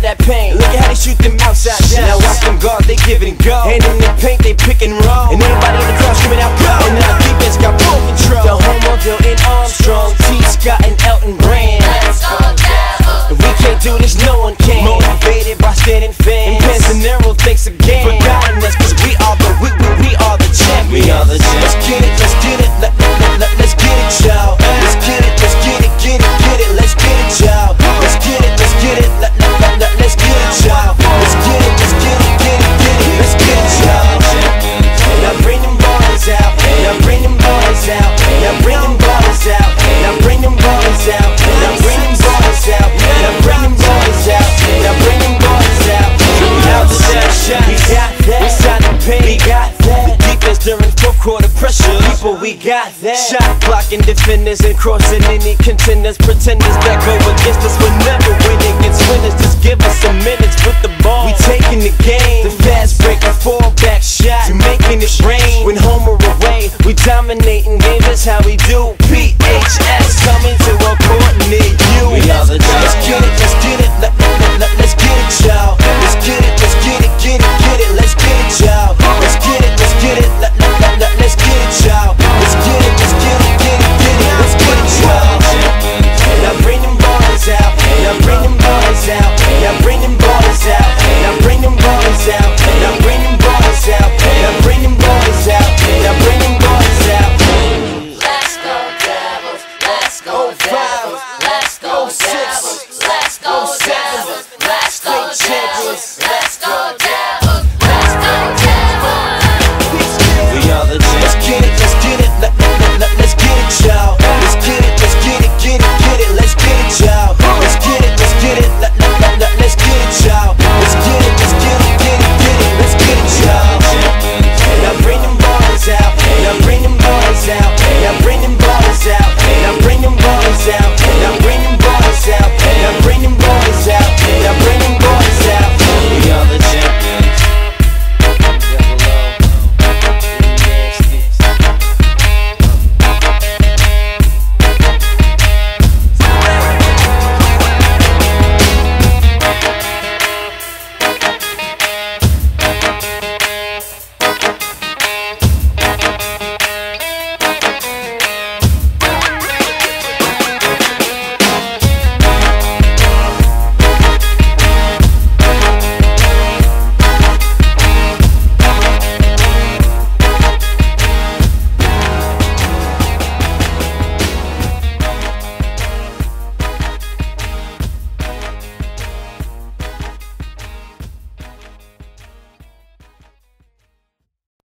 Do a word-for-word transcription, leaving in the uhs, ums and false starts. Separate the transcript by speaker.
Speaker 1: inside that paint. Look at how they shoot them outside shots. Now watch them guards, they give it and go. And in the paint, they pick and roll. And everybody in the crowd screaming out, go! And our defense got full control. The Homeville and Armstrong, T. Scott and Elton Brand. We can't do this, no one can. Motivated by standing fans. And Panzanero thinks again for guiding us, cause we are the, we, we, we are the champions. We are the champions. Let's get it, let's get it, let, let, let, let, let's get it, y'all. Let's get it, let's get it, get it, get it, let's get it, y'all. Let's get it, let's get it, let, let, let, let, let's get it, y'all. Let's get it, let's get it, get it, get it, let's get it, y'all. Now bring them ballers out, now bring them ballers out, now bring them ballers out, now bring them ballers out, now bring them ballers out, now bring them ballers out, now bring them ballers out. Now the shot shot, we got that. We signed the pain, we got that. The defense during fourth quarter pressure, people, we got that. Shot blocking defenders and crossing any contenders, pretenders that go against us. We're never winning against winners. This